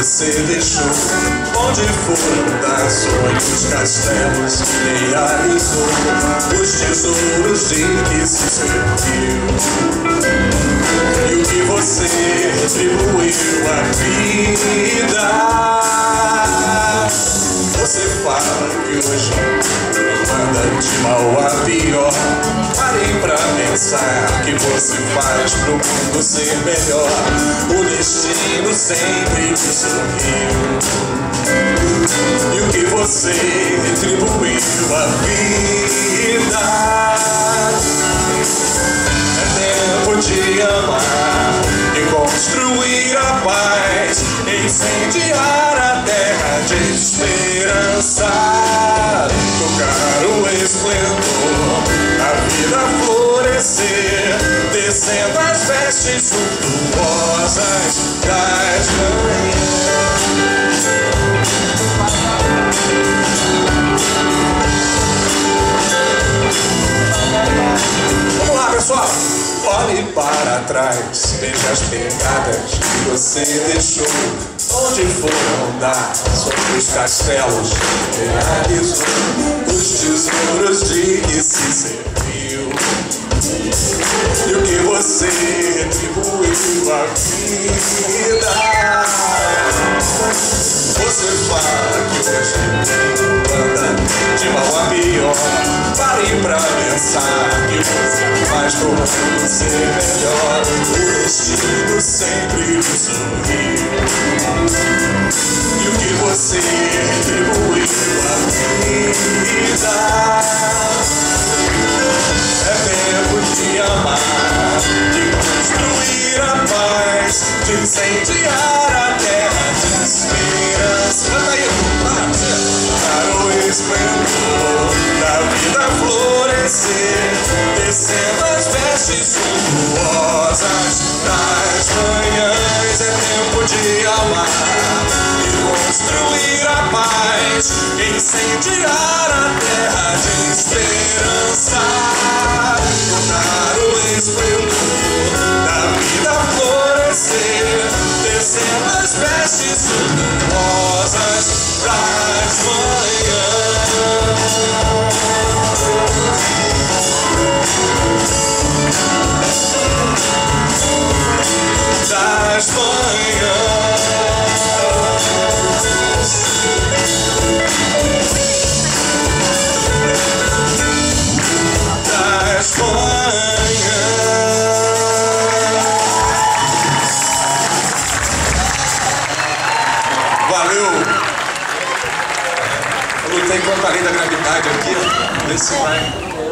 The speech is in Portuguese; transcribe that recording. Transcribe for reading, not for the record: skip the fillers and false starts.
você deixou, onde foram das sonhos castelos, realizou os tesouros de que se serviu, e o que você retribuiu à vida. Você fala que hoje anda de mal a pior. Parem pra pensar que você faz pro mundo ser melhor. O destino sempre te sorriu, e o que você retribuiu à vida. É tempo de amar e construir a paz, incendiar a terra de esperança, tocar o esplendor, a vida florescer, descendo as vestes suntuosas das manhãs. Vamos lá, pessoal! Olhe para trás, veja as pegadas que você deixou, onde foram dar sobre os castelos, realizou os tesouros de que se serviu, e o que você retribuiu à vida. Você fala que hoje anda de mal a pior. Parem pra pensar que você faz pro mundo ser melhor. O destino sempre lhe sorriu, e o que você retribuiu à vida. É tempo de amar, de construir a paz, de incendiar a terra de esperança. Canta aí, para o esplendor da vida florescer, descendo as vestes suntuosas das manhãs. É tempo de amar e construir a paz, incendiar a terra de esperança, tornar o esplendor da vida florescer, descendo as vestes suntuosas das manhãs. Das manhãs, das manhãs. Valeu! Eu lutei contra a lei da gravidade aqui, vê se vai.